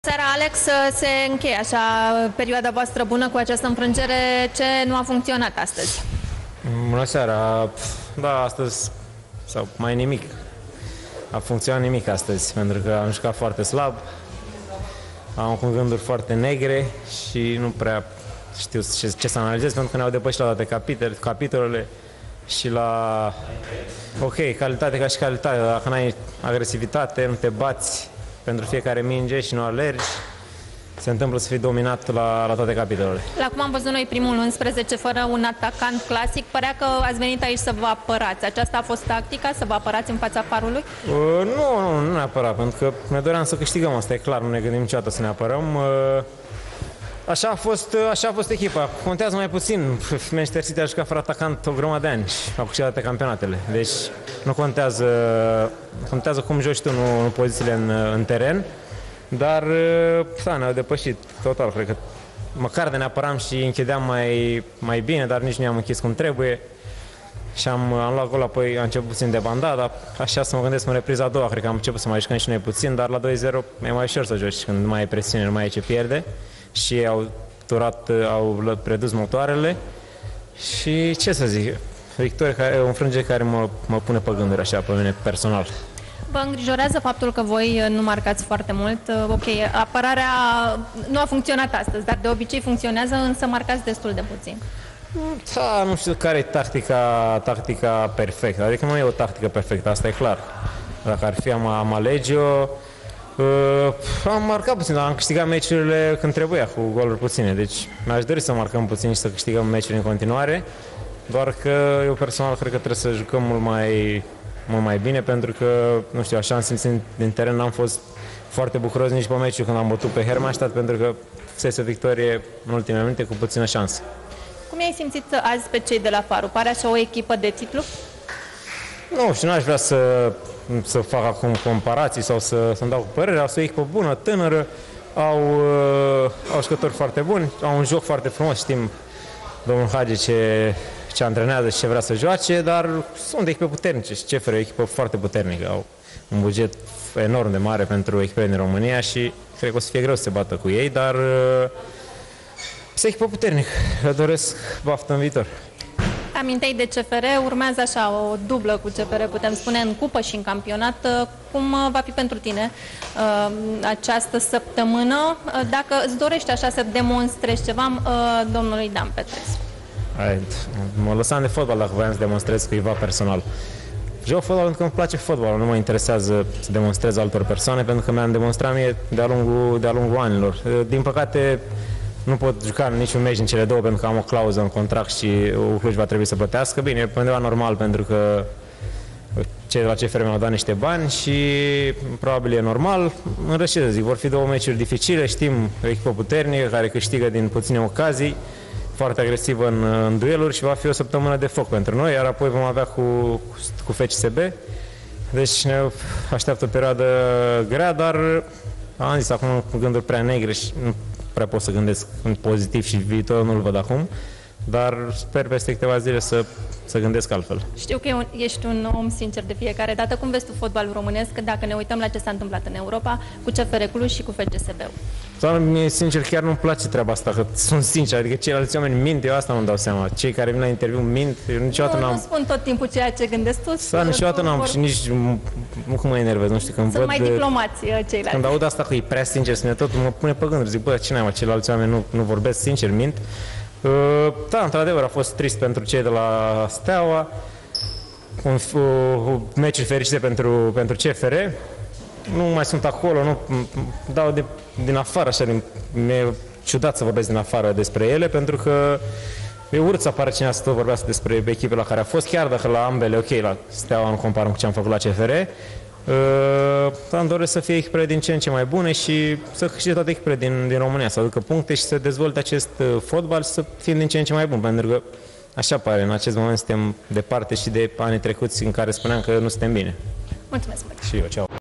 Seara, Alex, se încheie așa perioada voastră bună cu această înfrângere. Ce nu a funcționat astăzi? Bună seara. Da, astăzi sau mai nimic. A funcționat nimic astăzi, pentru că am jucat foarte slab. Am cu gânduri foarte negre și nu prea știu ce să analizez, pentru că ne-au depășit la toate capitolele și la... Ok, calitate ca și calitate, dacă n-ai agresivitate, nu te bați pentru fiecare minge și nu alergi, se întâmplă să fii dominat la toate capitolele. La cum am văzut noi primul 11 fără un atacant clasic, părea că ați venit aici să vă apărați. Aceasta a fost tactica, să vă apărați în fața Farului? Nu neapărat, pentru că ne doream să câștigăm, asta e clar, nu ne gândim niciodată să ne apărăm. Așa a fost echipa. Contează mai puțin. Manchester City a jucat fără atacant o grămadă de ani și a câștigat toate campionatele. Deci nu contează cum joci tu, nu pozițiile în teren. Dar da, ne-au depășit total. Cred că măcar de ne apăram și închideam mai bine, dar nici nu i-am închis cum trebuie. Și am luat gol, apoi a început puțin de bandat, dar așa să mă gândesc în repriza a doua, cred că am început să mai jucăm și noi puțin, dar la 2-0 e mai ușor să joci când nu mai ai presiune, nu mai ai ce pierde. Și ei au redus motoarele și ce să zic, o înfrângere care mă pune pe gânduri așa pe mine personal. Vă îngrijorează faptul că voi nu marcați foarte mult? Ok, apărarea nu a funcționat astăzi, dar de obicei funcționează, însă marcați destul de puțin. Da, nu știu care e tactica perfectă, adică nu e o tactică perfectă, asta e clar. Dacă ar fi am alege-o, am marcat puțin, dar am câștigat meciurile când trebuia, cu goluri puține. Deci mi-aș dori să marcăm puțin și să câștigăm meciurile în continuare. Doar că eu personal cred că trebuie să jucăm mult mai bine, pentru că, nu știu, așa am simțit din teren, n-am fost foarte bucuros nici pe meciul când am bătut pe Hermannstadt, pentru că fusese o victorie în ultimele minute cu puțină șansă. Cum ai simțit azi pe cei de la Faru? Pare așa o echipă de titlu? Nu știu, n-aș vrea să fac acum comparații sau să-mi dau cu părerea. Au o echipă bună, tânără, au jucători foarte buni, au un joc foarte frumos, știm domnul Hagi ce antrenează și ce vrea să joace, dar sunt echipe puternice și CFR e o echipă foarte puternică, au un buget enorm de mare pentru echipele din România și cred că o să fie greu să se bată cu ei, dar este o echipă puternică, le doresc baftă în viitor. Aminteai de CFR, urmează așa o dublă cu CFR, putem spune, în cupă și în campionat. Cum va fi pentru tine această săptămână? Dacă îți dorești așa să demonstrezi ceva domnului Dan Petrescu. Mă lăsam de fotbal dacă voiam să demonstrez cuiva personal. Joc fotbal pentru că îmi place fotbalul, nu mă interesează să demonstrez altor persoane, pentru că mi-am demonstrat mie de-a lungul anilor. Din păcate, nu pot juca în niciun meci în cele două pentru că am o clauză în contract și Cluj va trebui să plătească. Bine, e undeva normal pentru că cei de la CFR mi-au dat niște bani și probabil e normal. În rest, ce să zic, vor fi două meciuri dificile, știm, o echipă puternică care câștigă din puține ocazii, foarte agresivă în dueluri și va fi o săptămână de foc pentru noi, iar apoi vom avea cu FCSB. Deci ne așteaptă o perioadă grea, dar am zis acum cu gânduri prea negre și nu prea pot să gândesc în pozitiv și viitorul nu-l văd acum, dar sper peste câteva zile să gândesc altfel. Știu că ești un om sincer de fiecare dată. Cum vezi tu fotbalul românesc dacă ne uităm la ce s-a întâmplat în Europa cu CFR Cluj și cu FCSB-ul? Doamne, mie sincer chiar nu-mi place treaba asta, că sunt sincer, adică ceilalți oameni mint, eu asta nu-mi dau seama. Cei care vin la interviu mint, eu niciodată n-am... Nu spun tot timpul ceea ce gândesc tu. Da, niciodată n-am și nici, cum mă enervez, nu știu, când sunt văd... mai diplomați ceilalți. Când aud asta că e prea sincer, tot mă pune pe gânduri, zic, bă, ce n-ai, ceilalți oameni nu vorbesc sincer, mint. Da, într-adevăr a fost trist pentru cei de la Steaua, meciuri fericite pentru CFR. Nu mai sunt acolo, nu dau din afară, așa, mi-e ciudat să vorbesc din afară despre ele, pentru că e urât să apară cineva să tot vorbească despre echipele la care a fost, chiar dacă la ambele, ok, la Steaua nu comparăm cu ce am făcut la CFR, dar îmi doresc să fie echipele din ce în ce mai bune și să câștige toate echipele din România, să aducă puncte și să dezvolte acest fotbal, să fim din ce în ce mai buni, pentru că așa pare, în acest moment suntem departe și de anii trecuți în care spuneam că nu suntem bine. Mulțumesc! Și eu, ceau!